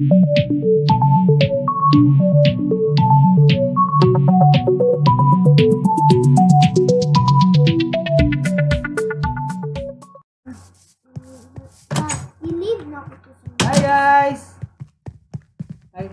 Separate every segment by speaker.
Speaker 1: Hi guys. Hi.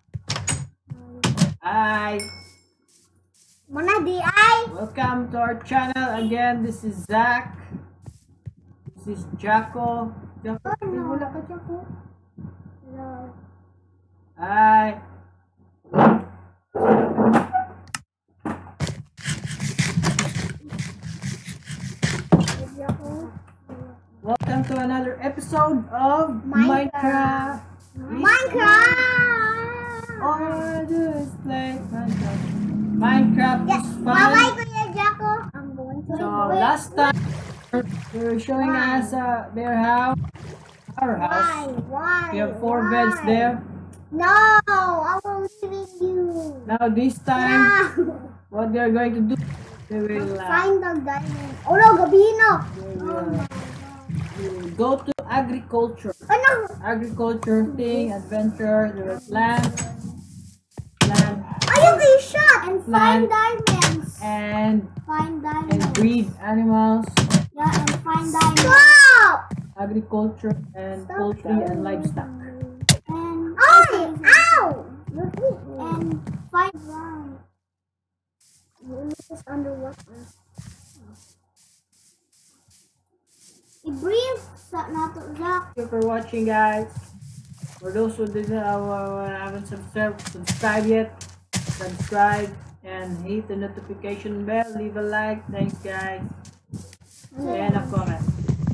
Speaker 1: Hi.
Speaker 2: Mana di ay?
Speaker 1: Welcome to our channel again. This is Zak. This is Jacko. Jacko, wala ka Jacko.
Speaker 2: Hello.
Speaker 1: Hi. Welcome to another episode of Minecraft. All I do is play Minecraft. Minecraft is fun.
Speaker 2: Bye Kuya Jacko. I'm going to
Speaker 1: So last time they were showing us their house, our house.
Speaker 2: Why?
Speaker 1: We have 4 beds there.
Speaker 2: No, I will leave you.
Speaker 1: Now this time, what they're going to do, they will
Speaker 2: Find the diamond. Oh no, Gabino.
Speaker 1: go to agriculture.
Speaker 2: Ano?
Speaker 1: Agriculture thing, adventure. They will plant,
Speaker 2: Ayun kayo shot and
Speaker 1: Plant.
Speaker 2: find diamonds.
Speaker 1: and
Speaker 2: Find diamonds.
Speaker 1: breed animals.
Speaker 2: Yeah, and find diamonds. Stop!
Speaker 1: Agriculture and poultry and livestock.
Speaker 2: And ow! And find ground. It's underwater. I-breathe sa nato Zak.
Speaker 1: Thank you for watching, guys. For those who didn't haven't subscribed yet, subscribe and hit the notification bell. Leave a like. Thanks, guys. And a comment.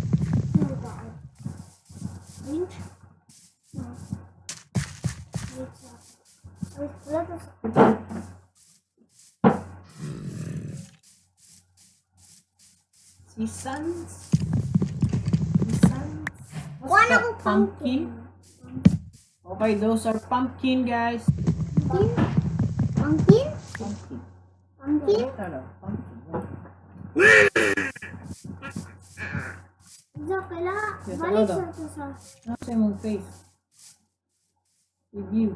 Speaker 1: Seasons. What's that? Pumpkin. Okay, those are pumpkin, guys.
Speaker 2: Pumpkin?
Speaker 1: Pumpkin.
Speaker 2: Pumpkin?
Speaker 1: Pumpkin.
Speaker 2: Zak, kailangan.
Speaker 1: Yes,
Speaker 2: Balik
Speaker 1: ano
Speaker 2: sa
Speaker 1: Nasa yung face. Review.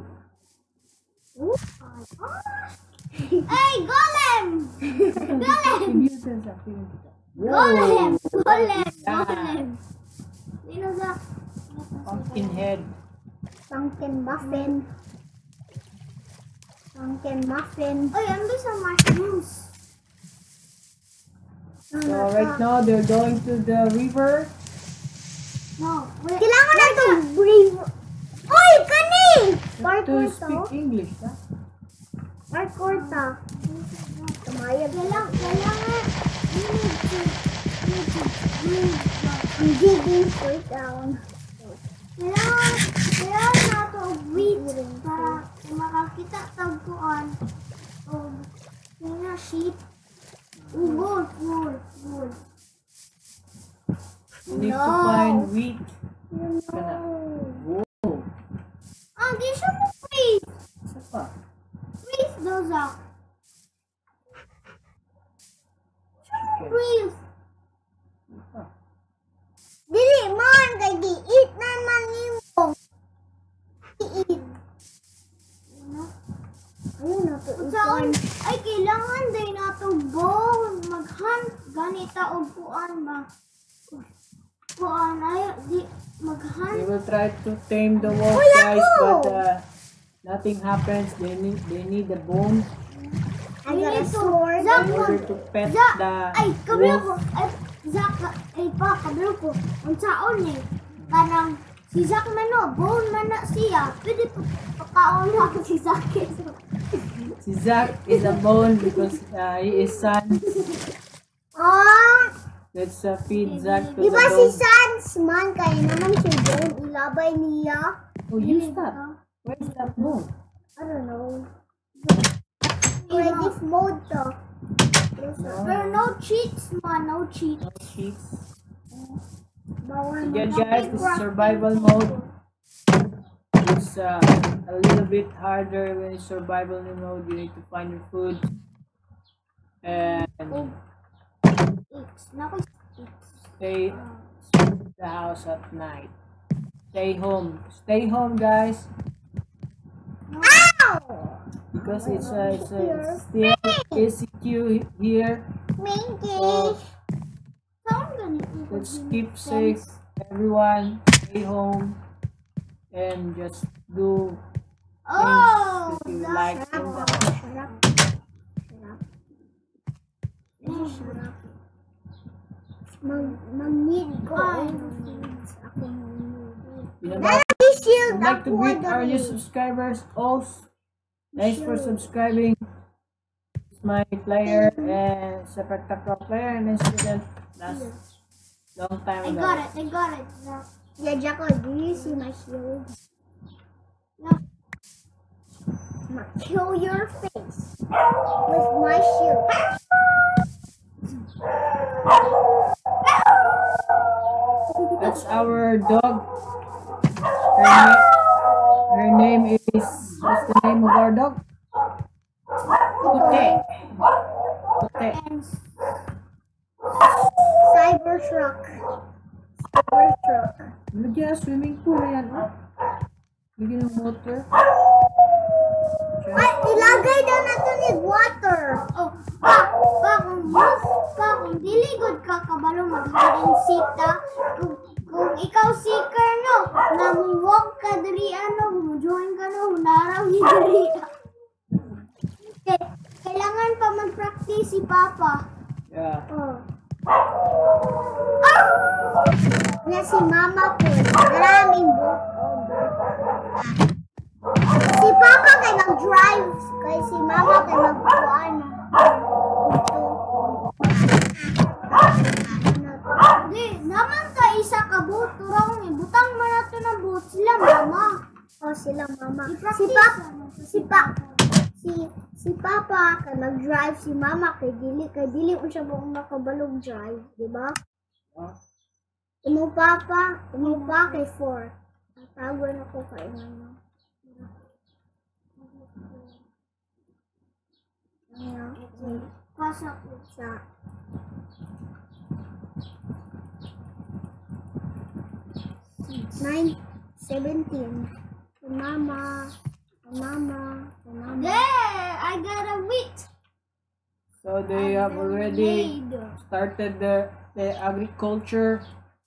Speaker 2: Hey, golem! Golem!
Speaker 1: Review sa feeling kita.
Speaker 2: Golem! Golem!
Speaker 1: Yeah.
Speaker 2: Golem! Sino Zak?
Speaker 1: Pumpkin head.
Speaker 2: Pumpkin muffin. Pumpkin muffin. Oy, ano sa mushrooms?
Speaker 1: So right now they're going to the river.
Speaker 2: No. Kailangan na ito brave. Oy, kani!
Speaker 1: To
Speaker 2: Parkour to.
Speaker 1: speak English, ha?
Speaker 2: Parkour to. Tumayag. Kailangan. I'm digging straight down. Kailangan na ito wheat para makakita tagpuan. Kaya sheep. Wood.
Speaker 1: You need to find wheat.
Speaker 2: No.
Speaker 1: Whoa.
Speaker 2: Di siya mo freeze.
Speaker 1: Isa pa.
Speaker 2: Freeze daw, Zak.
Speaker 1: Okay.
Speaker 2: Freeze.
Speaker 1: Isa pa.
Speaker 2: Dili man, kay gi-eat naman nimo. Gi-eat. Ayun na to. Ay, kailangan din na to bow. Mag-hunt. Ganita o puan ba? Puan, ay, di, mag-hunt.
Speaker 1: They will try to tame the wolf,
Speaker 2: Kuya
Speaker 1: guys,
Speaker 2: ko!
Speaker 1: but nothing happens. They need the bone
Speaker 2: I got a sword.
Speaker 1: in order to pet the
Speaker 2: Ay, kabilo ko.
Speaker 1: wolf.
Speaker 2: Ay, Zak, ay pa, kabilo ko. Unsaon eh. Kanang, si Zak man no, bone man na siya. Pwede pakaon na ako si Zak.
Speaker 1: Si Zak is a bone because he is son. Let's feed Zak to
Speaker 2: Di
Speaker 1: the
Speaker 2: ba si
Speaker 1: bone.
Speaker 2: Sans man, kaya naman si bone, ilabay niya.
Speaker 1: Oh, use that. Where's that bone?
Speaker 2: I don't know. Creative mode to. Pero no cheats man, no cheats.
Speaker 1: No sheets.
Speaker 2: Bawal
Speaker 1: Again,
Speaker 2: mo
Speaker 1: guys, this is
Speaker 2: Minecraft.
Speaker 1: survival mode. It's a little bit harder when it's survival mode. You need to find your food and stay in the house at night. Stay home, guys. because it's still ACQ here. So let's keep safe, everyone. Stay home and just do things that you like in the I'd like to greet our new subscribers. Also, thanks for subscribing. It's my player and separate takraw player and student last long time ago.
Speaker 2: I got it. Yeah, Jacko, do you see my shield? No. I'm gonna kill your face with my shield.
Speaker 1: That's our dog. Her name is, what's the name of our dog? Pute.
Speaker 2: Cybertruck.
Speaker 1: Lagyan, swimming pool yan. Lagyan ng water.
Speaker 2: Ay, ilagay daw natin ni water. Oh, kung diligod ka kabalo mag-hide seek ta. Kung ikaw seeker no, namuwag ka diri join ka no, hunaraw ni diri. Kailangan pa mag-practice si Papa.
Speaker 1: Yeah.
Speaker 2: Na si Mama po, maraming book. Si Papa kay mag-drive, kay si Mama kay mag-kuan. Di, naman ka isa ka boot, turang butang mo na ito ng boot. Sila Mama. Sila Mama. Si Papa kay mag-drive, si Mama kay dili mo siya buong makabalog drive, di ba? Imo Papa kay 4. Tawag ako kay Mama. Pasok sa 9, 17. Mama. There! I got a wheat!
Speaker 1: So they have already started the agriculture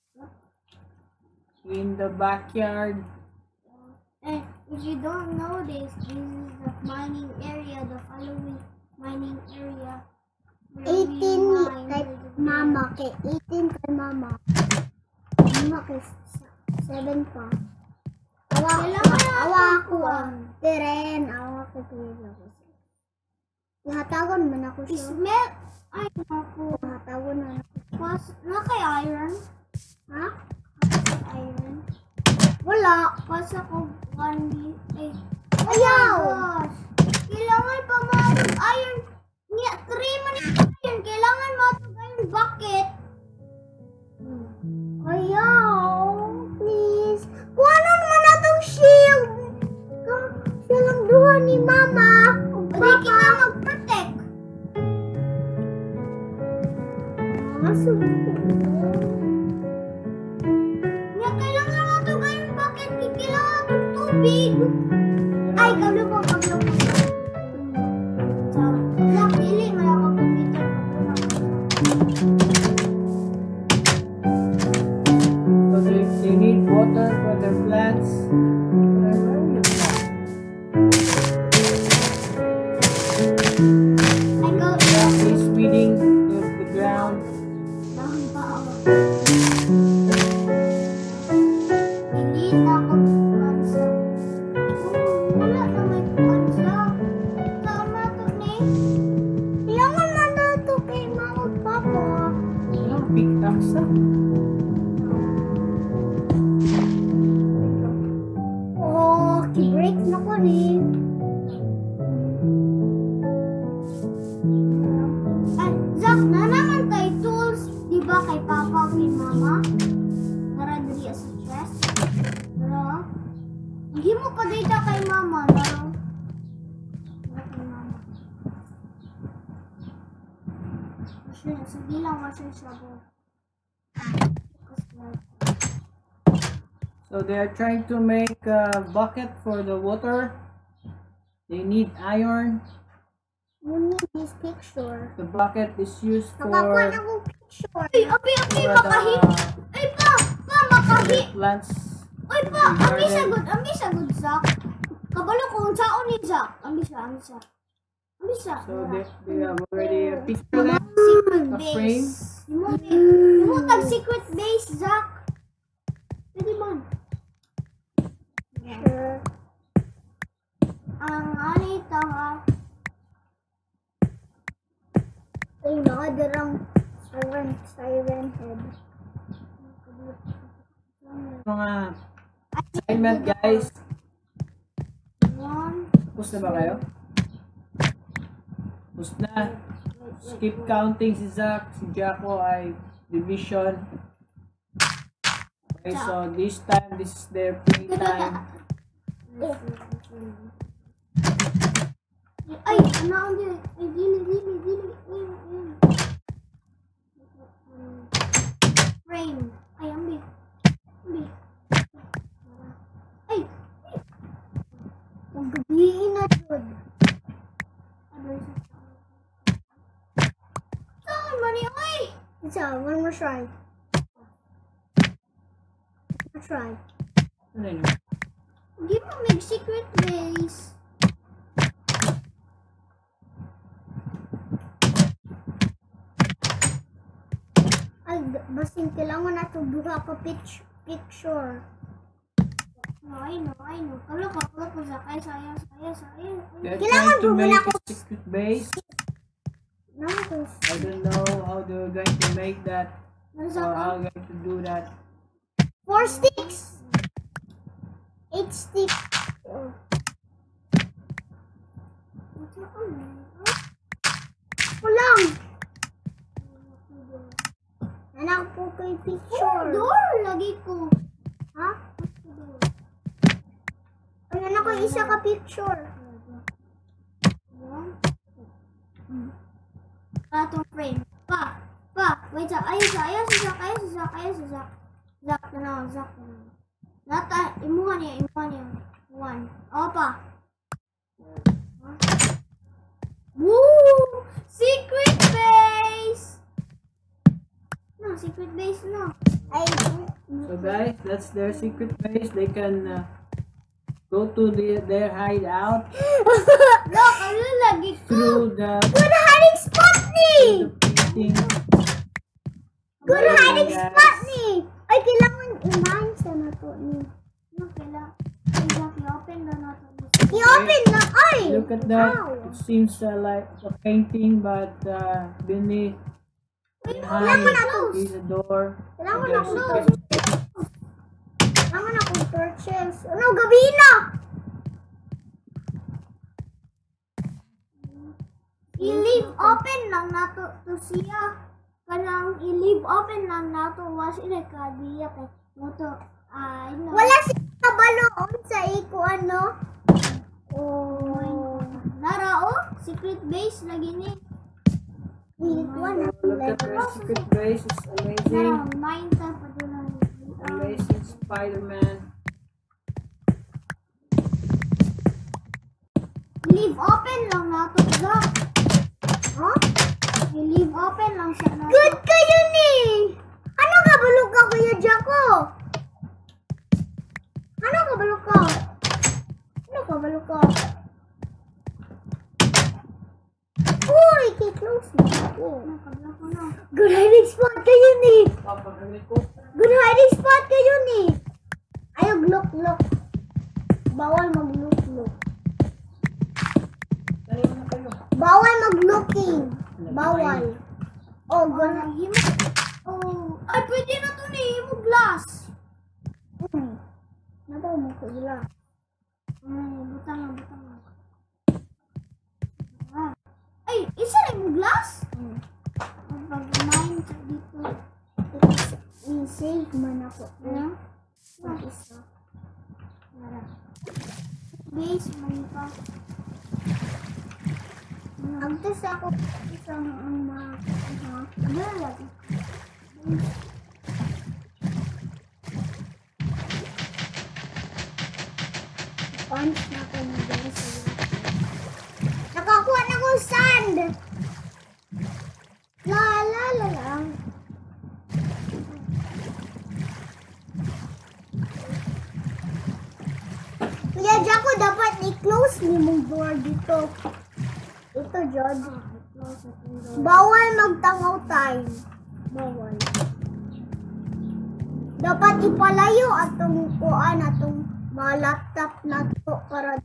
Speaker 1: in the backyard.
Speaker 2: And if you don't know this is the mining area, the following mining area. 18 kay Mama, kay 18 kay Mama. Mama kay 7 pa. Awa ako Teren, awa ko pila ko. Ihatagon man ako siya. Smell! Ay, ako. Ihatagon na ako. Na kay iron? Ha? Iron? Wala. Pas ako 1D. Ayaw! Kailangan pa matag iron. 3 man iron. Kailangan matag iron bucket. Ayaw! Please. Kuhanan naman natong shield. Silang duha ni Mama. Pwede ka mag-protect. Nga kailangan mo ito ganyan. Bakit kailangan ng tubig? Ay, kablo po. Dili, may ako computer.
Speaker 1: So they need water for their plants. He's feeding the ground.
Speaker 2: Hindi na ako pumansa. Wala na may pumansa. Tama to ni. Kailangan man na ito kay Mama at Papa.
Speaker 1: Big taksa.
Speaker 2: Oh, ki-break na ko ni. Zak, na naman kay tools, di ba kay Papa o kay Mama? Para diri sa chest. Pero, hindi mo pa dito kay Mama, no? Kay Mama. Sige lang, wasin siya po.
Speaker 1: So they are trying to make a bucket for the water. They need iron.
Speaker 2: You need this picture.
Speaker 1: The bucket is used for
Speaker 2: Nakakuha na ko picture. Ay, makahit. Ay, pa, makahit.
Speaker 1: plants.
Speaker 2: Ay, pa, ami sagod, Zak. Kabalo kung saan ni Zak. Ami sa.
Speaker 1: So they have already a picture there.
Speaker 2: Secret
Speaker 1: A frame.
Speaker 2: base. Yung mo secret base, Zak. Pwede man. Sure. Ang alita nga. Ay, nakadarang siren head.
Speaker 1: Mga assignment, guys. Tapos na ba kayo? Tapos na. Skip counting si Zak. Si Jacko ay division. Okay, so this time, this is their play time.
Speaker 2: Ay, ano ang dili? Ay, dili. Frame. Ay, ambi. Ay! Ang gabihin na doon. Saan mo niya? Ay! One more try.
Speaker 1: Ano yun?
Speaker 2: Hindi mo make secret base. Ay, basin kailangan na ito buka pa picture. I know. Kalau ko sakay, saya.
Speaker 1: They're
Speaker 2: Kailangan
Speaker 1: trying to make
Speaker 2: bumula ko.
Speaker 1: a secret base.
Speaker 2: No,
Speaker 1: I don't know how they're going to make that or how they're going to do that.
Speaker 2: 4 sticks. 8 sticks. Kulang. Anak po kay picture. Door lagi ko. Ha? Ay, anak ko isa ka picture. Atong frame. Pa. Wait, ayos, Zak. Zak na. Nata, imuha niya. 1. Pa. Woo! Secret base! No, secret base no.
Speaker 1: So guys, that's their secret base. They can go to their hideout
Speaker 2: Look, ano lagi ko?
Speaker 1: through the
Speaker 2: Good hiding spot ni!
Speaker 1: painting.
Speaker 2: Good hiding spot ni! Ay, kailangan i-mine sa na to ni. Ano kailangan? I-open na to. I-open na! Ay!
Speaker 1: Look at that. It seems like a painting, but beneath behind is a door.
Speaker 2: Kailangan
Speaker 1: There's
Speaker 2: ako
Speaker 1: a
Speaker 2: Kailangan akong torches. Ano, gabi na! I-leave open lang nato to siya. Kanang i-leave open lang nato was ina kadiya kay moto no. Wala si kabaloon sa iko ano. Oh. Nara secret base lagi ni.
Speaker 1: Look at their secret base. It's amazing.
Speaker 2: Mine ta pa doon.
Speaker 1: Amazing Spider-Man.
Speaker 2: Leave open lang nato Zak. Huh? I-leave open lang siya nato. Good kayo ni! Ano kabalog ka kuya Jacko? Ano kabalog ka? Uy, close na ako. Nakabalog ko na. Good hiding spot kayo ni! Good hiding spot kayo ni! Ayaw look. Bawal mag-look. Bawal mag-looking. Bawal. Oh, gano'n. Ay, pwede na to ni. Himo glass. Nataw mo ko glass. Butang. Ay, isa na mo glass? Pag-mine ka dito. I-save man ako. Isa. Base, man pa. Agtas ako isang mga lagi. Punch na ako ng guys. sand. La la la lang. Kuya Jacko, dapat i-close ni mong door dito. Ito, Jod. Bawal magtangaw time. Bawal. Dapat ipalayo atong kuan atong mga laptop na to para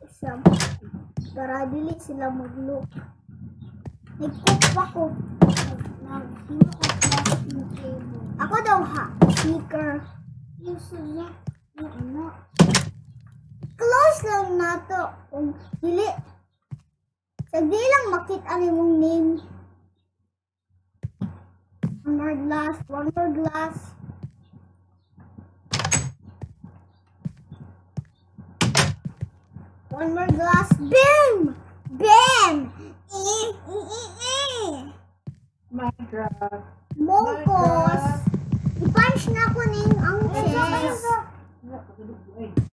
Speaker 2: dili sila mag-look. Nag-cook pa ko. Ako daw ha, sneaker. Close lang na to. Kung dili, sagdi lang makita ni mong name. One more glass, one more glass. One more glass. Bam! Bam!
Speaker 1: Minecraft.
Speaker 2: Mokos. I-punch na ko ning ang chest.